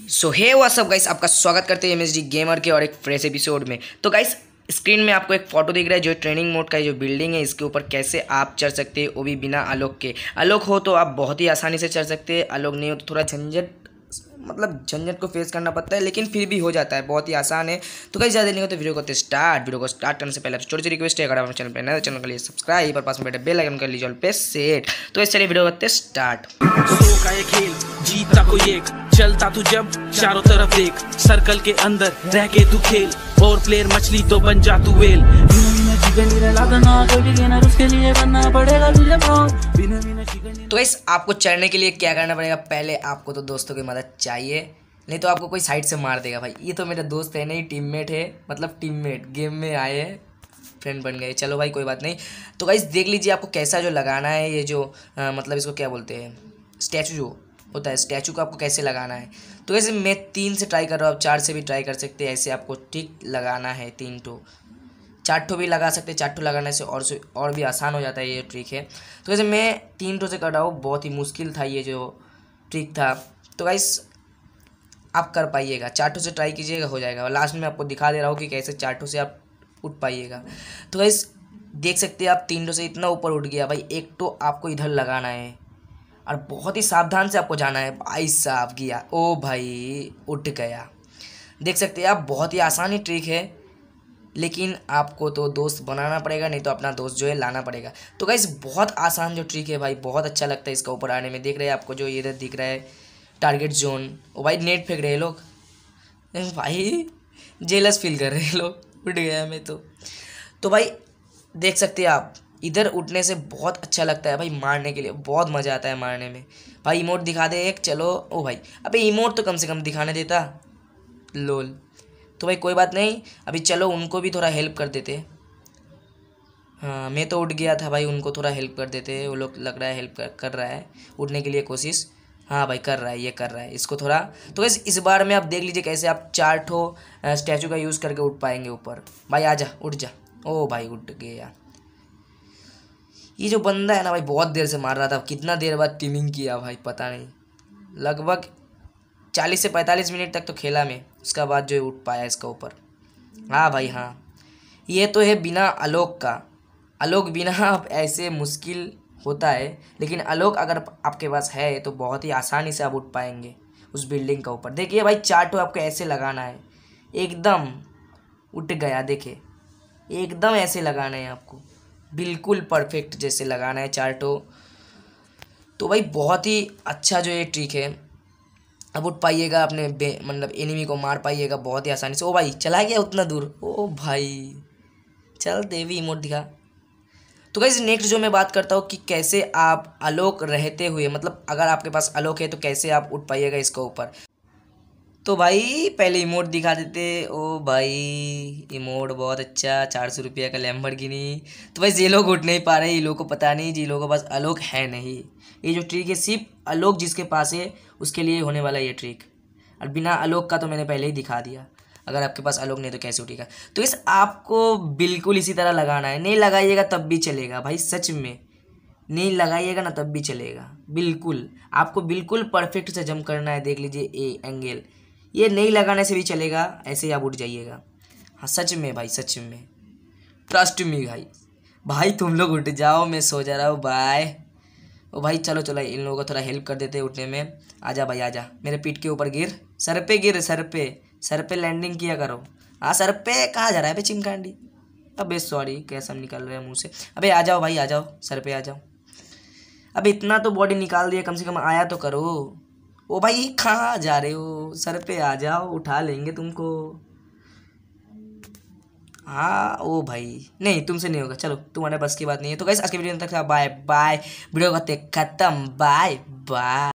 सो हे WhatsApp guys, आपका स्वागत करते हैं एमएसडी गेमर के और एक फ्रेश एपिसोड में। तो गाइस स्क्रीन में आपको एक फोटो दिख रहा है जो ट्रेनिंग मोड का जो बिल्डिंग है, इसके ऊपर कैसे आप चढ़ सकते हैं, वो भी बिना आलोक के। आलोक हो तो आप बहुत ही आसानी से चढ़ सकते हैं, आलोक नहीं हो तो थोड़ा झंझट को फेस करना पड़ता है, लेकिन फिर भी हो जाता है, बहुत ही आसान है। तो गाइस ज़्यादा नहीं हो तो वीडियो को स्टार्ट करने से पहले छोटी सी रिक्वेस्ट है, अगर आप चैनल पर नए चैनल के लिए सब्सक्राइब और पास में बैठे बेल आइकन कर लीजिए ऑल पे सेट। तो इस चलिए वीडियो करते स्टार्ट। का ये खेल जीता को एक चलता तू जब चारों तरफ देख सर्कल के अंदर रह के तू खेल और प्लेयर मछली तो बन जा तू वेल। तो इस आपको चढ़ने के लिए क्या करना पड़ेगा, पहले आपको तो दोस्तों की मदद चाहिए, नहीं तो आपको कोई साइड से मार देगा। भाई ये तो मेरा दोस्त है, नहीं टीममेट है, मतलब टीममेट गेम में आए हैं, फ्रेंड बन गए। चलो भाई कोई बात नहीं। तो गाइस देख लीजिए आपको कैसा जो लगाना है, ये जो मतलब इसको क्या बोलते हैं, स्टैचू जो होता है, स्टैचू को आपको कैसे लगाना है। तो वैसे मैं 3 से ट्राई कर रहा हूँ, आप 4 से भी ट्राई कर सकते हैं। ऐसे आपको ठीक लगाना है, 3 ठो 4 ठो भी लगा सकते हैं। 4 ठो लगाने से और भी आसान हो जाता है, ये ट्रिक है। तो वैसे मैं 3 ठो से कर रहा हूँ, बहुत ही मुश्किल था ये जो ट्रिक था। तो गाइस आप कर पाइएगा, 4 ठो से ट्राई कीजिएगा, हो जाएगा। और लास्ट में आपको दिखा दे रहा हूँ कि कैसे 4 ठो से आप उठ पाइएगा। तो गाइस देख सकते हैं आप 3 ठो से इतना ऊपर उठ गया। भाई 1 ठो आपको इधर लगाना है और बहुत ही सावधान से आपको जाना है। भाई साहब गया, ओ भाई उठ गया। देख सकते हैं आप, बहुत ही आसान ही ट्रिक है, लेकिन आपको तो दोस्त बनाना पड़ेगा, नहीं तो अपना दोस्त जो है लाना पड़ेगा। तो गाइस बहुत आसान जो ट्रिक है भाई, बहुत अच्छा लगता है इसका ऊपर आने में। देख रहे हैं आपको जो इधर दिख रहा है टारगेट जोन, ओ भाई नेट फेंक रहे हैं लोग, भाई जेलस फील कर रहे हैं लोग। उठ गया मैं तो भाई देख सकते हैं आप, इधर उठने से बहुत अच्छा लगता है भाई, मारने के लिए बहुत मज़ा आता है मारने में। भाई इमोट दिखा दे एक, चलो। ओ भाई अबे इमोट तो कम से कम दिखाने देता, लोल। तो भाई कोई बात नहीं, अभी चलो उनको भी थोड़ा हेल्प कर देते। हाँ मैं तो उठ गया था भाई, उनको थोड़ा हेल्प कर देते। वो लोग लग रहा है हेल्प कर रहा है उठने के लिए कोशिश। हाँ भाई कर रहा है, ये कर रहा है, इसको थोड़ा। तो वैसे इस बार में आप देख लीजिए कैसे आप 4 ठो स्टैचू का यूज़ करके उठ पाएंगे ऊपर। भाई आजा उठ जा, ओ भाई उठ गया। ये जो बंदा है ना भाई, बहुत देर से मार रहा था, कितना देर बाद टीमिंग किया भाई पता नहीं, लगभग 40 से 45 मिनट तक तो खेला मैं, उसका बाद जो उठ पाया इसका ऊपर। हाँ भाई हाँ, ये तो है बिना आलोक का। आलोक बिना आप ऐसे मुश्किल होता है, लेकिन आलोक अगर आपके पास है तो बहुत ही आसानी से आप उठ पाएंगे उस बिल्डिंग का ऊपर। देखिए भाई 4 ठो आपको ऐसे लगाना है, एकदम उठ गया। देखिए एकदम ऐसे लगाना है आपको, बिल्कुल परफेक्ट जैसे लगाना है 4 ठो। तो भाई बहुत ही अच्छा जो ये ट्रिक है, अब उठ पाइएगा अपने मतलब एनिमी को मार पाइएगा बहुत ही आसानी से। ओ भाई चला गया उतना दूर, ओ भाई चल देवी इमोट दिखा। तो गाइस नेक्स्ट जो मैं बात करता हूँ कि कैसे आप आलोक रहते हुए, मतलब अगर आपके पास आलोक है तो कैसे आप उठ पाइएगा इसका ऊपर। तो भाई पहले इमोट दिखा देते। ओ भाई इमोट बहुत अच्छा, 400 रुपये का लैम्बोर्गिनी। तो भाई ये लोग उठ नहीं पा रहे, ये लोग को पता नहीं, जी लोगों के पास आलोक है नहीं। ये जो ट्रिक है सिर्फ आलोक जिसके पास है उसके लिए होने वाला ये ट्रिक, और बिना आलोक का तो मैंने पहले ही दिखा दिया। अगर आपके पास आलोक नहीं तो कैसे उठेगा। तो इस आपको बिल्कुल इसी तरह लगाना है, नहीं लगाइएगा तब भी चलेगा भाई, सच में नहीं लगाइएगा ना तब भी चलेगा। बिल्कुल आपको बिल्कुल परफेक्ट से जंप करना है। देख लीजिए ए एंगल, ये नहीं लगाने से भी चलेगा, ऐसे ही आप उठ जाइएगा। हाँ सच में भाई, सच में ट्रस्ट मी भाई। भाई तुम लोग उठ जाओ, मैं सो जा रहा हूँ, बाय। ओ भाई चलो चलो इन लोगों को थोड़ा हेल्प कर देते उठने में। आजा भाई आजा, मेरे पीठ के ऊपर गिर, सर पे गिर, सर पे लैंडिंग किया करो। हाँ सर पे कहाँ जा रहा है बे चिमकांडी। अबे सॉरी कैसा निकल रहा है मुँह से। अबे आ जाओ भाई आ जाओ, सर पे आ जाओ। अब इतना तो बॉडी निकाल दिया, कम से कम आया तो करो। ओ भाई कहाँ जा रहे हो, सर पे आ जाओ, उठा लेंगे तुमको। हाँ ओ भाई नहीं तुमसे नहीं होगा, चलो तुम्हारे बस की बात नहीं है। तो गाइस आज के वीडियो तक बाय बाय, वीडियो का खत्म, बाय बाय।